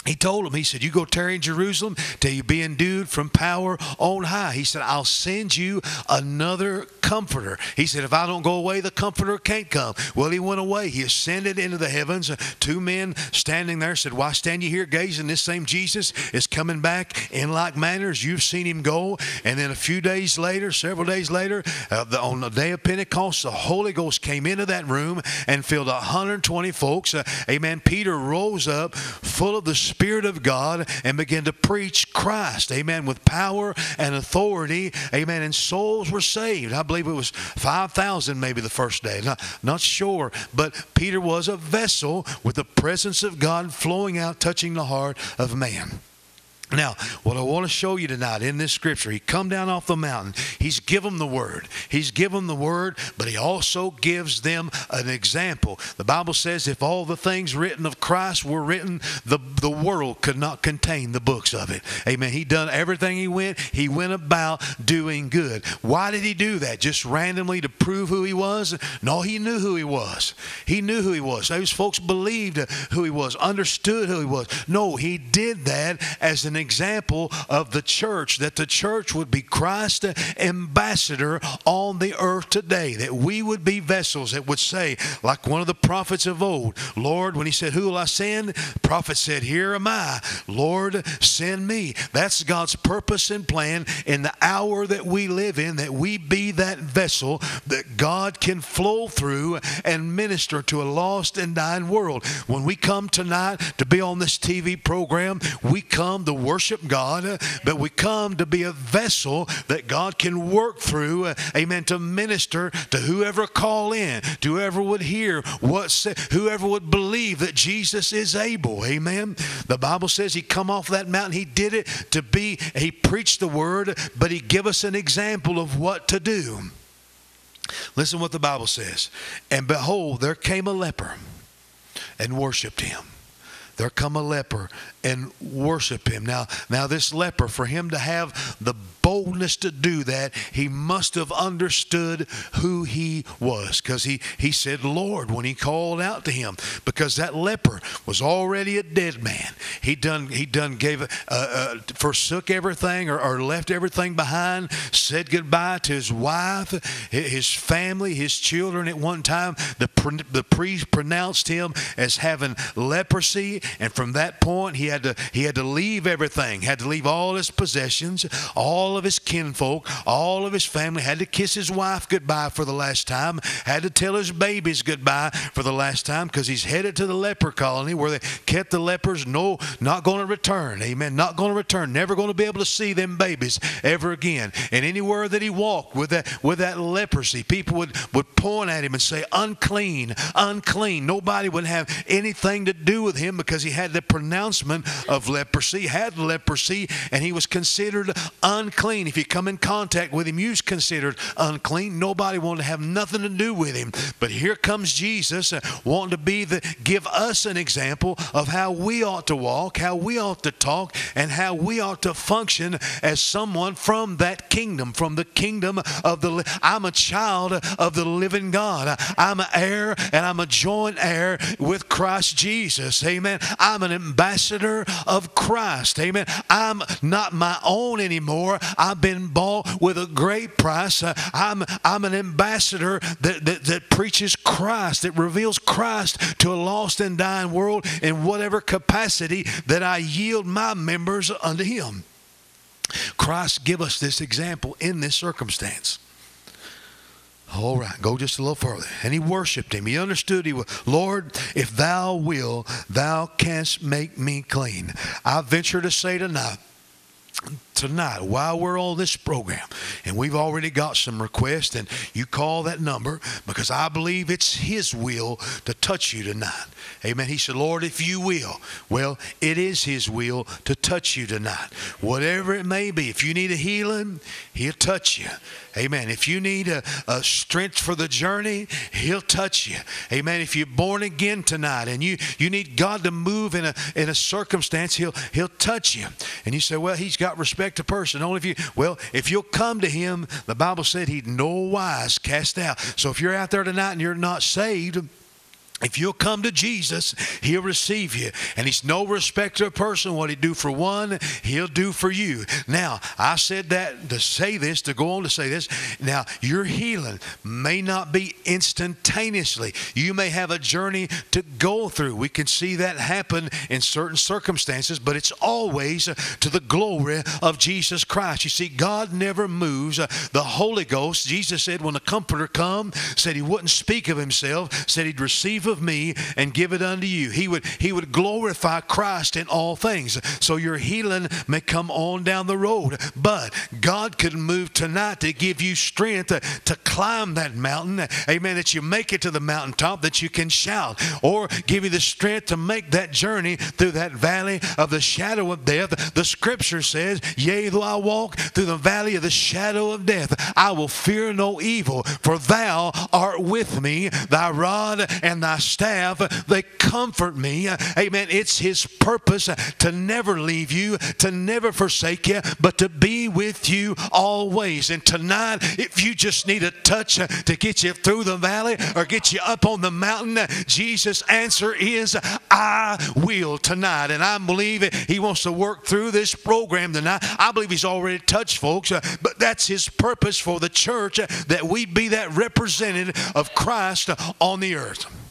He told him, he said, you go tarry in Jerusalem till you be endued from power on high. He said, I'll send you another comforter. He said, if I don't go away, the comforter can't come. Well, he went away. He ascended into the heavens. Two men standing there said, why stand you here gazing? This same Jesus is coming back in like manner as you've seen him go. And then a few days later, several days later, on the day of Pentecost, the Holy Ghost came into that room and filled 120 folks. Amen. Peter rose up full of the Spirit of God and began to preach Christ, amen, with power and authority, amen, and souls were saved. I believe it was 5,000 maybe the first day, not sure, but Peter was a vessel with the presence of God flowing out, touching the heart of man. Now, what I want to show you tonight in this scripture, he come down off the mountain. He's given the word. He's given the word, but he also gives them an example. The Bible says if all the things written of Christ were written, the world could not contain the books of it. Amen. He done everything he went about doing good. Why did he do that? Just randomly to prove who he was? No, he knew who he was. He knew who he was. Those folks believed who he was, understood who he was. No, he did that as an example of the church, that the church would be Christ's ambassador on the earth today, that we would be vessels that would say, like one of the prophets of old, Lord, when he said, who will I send? The prophet said, here am I, Lord, send me. That's God's purpose and plan in the hour that we live in, that we be that vessel that God can flow through and minister to a lost and dying world. When we come tonight to be on this TV program, we come to worship God, but we come to be a vessel that God can work through, amen, to minister to whoever call in, to whoever would hear whoever would believe that Jesus is able, amen. The Bible says he come off that mountain, he did it he preached the word, but he give us an example of what to do. Listen what the Bible says. And behold, there came a leper and worshiped him. There come a leper and worship him. Now this leper, for him to have the boldness to do that, he must have understood who he was, because he said Lord when he called out to him, because that leper was already a dead man. He done forsook everything or left everything behind, said goodbye to his wife, his family, his children. At one time the priest pronounced him as having leprosy, and from that point he had to leave everything, had to leave all his possessions, all of his kinfolk, all of his family, had to kiss his wife goodbye for the last time, had to tell his babies goodbye for the last time, because he's headed to the leper colony where they kept the lepers. No, not going to return. Amen. Not going to return. Never going to be able to see them babies ever again. And anywhere that he walked with that leprosy, people would point at him and say, unclean, unclean. Nobody would have anything to do with him because he had the pronouncement of leprosy, had leprosy, and he was considered unclean. If you come in contact with him, you was considered unclean. Nobody wanted to have nothing to do with him. But here comes Jesus wanting to give us an example of how we ought to walk, how we ought to talk, and how we ought to function as someone from that kingdom, from the kingdom of I'm a child of the living God. I'm an heir and I'm a joint heir with Christ Jesus. Amen. I'm an ambassador of Christ. Amen. I'm not my own anymore. I've been bought with a great price. I'm an ambassador that preaches Christ, that reveals Christ to a lost and dying world in whatever capacity that I yield my members unto him. Christ give us this example in this circumstance. All right, go just a little further. And he worshiped him. He understood. Lord, if thou will, thou canst make me clean. I venture to say tonight, while we're on this program, and we've already got some requests, and you call that number, because I believe it's his will to touch you tonight. Amen. He said, Lord, if you will. Well, it is his will to touch you tonight. Whatever it may be. If you need a healing, he'll touch you. Amen. If you need a strength for the journey, he'll touch you. Amen. If you're born again tonight and you need God to move in a circumstance, he'll touch you. And you say, well, he's got respect to person. Only if you'll come to him, the Bible said he'd no wise cast out. So if you're out there tonight and you're not saved, If you'll come to Jesus, he'll receive you. And he's no respecter of person. What he do for one, he'll do for you. Now, I said that to say this, to go on to say this. Now, your healing may not be instantaneously. You may have a journey to go through. We can see that happen in certain circumstances, but it's always to the glory of Jesus Christ. You see, God never moves. The Holy Ghost, Jesus said when the Comforter come, said he wouldn't speak of himself, said he'd receive of me and give it unto you. He would glorify Christ in all things. So your healing may come on down the road, but God could move tonight to give you strength to climb that mountain. Amen. That you make it to the mountaintop, that you can shout, or give you the strength to make that journey through that valley of the shadow of death. The scripture says, yea, though I walk through the valley of the shadow of death, I will fear no evil, for thou art with me. Thy rod and thy staff, they comfort me. Amen. It's his purpose to never leave you, to never forsake you, but to be with you always. And tonight, if you just need a touch to get you through the valley or get you up on the mountain, Jesus' answer is, I will tonight. And I believe he wants to work through this program tonight. I believe he's already touched folks, but that's his purpose for the church, that we be that representative of Christ on the earth.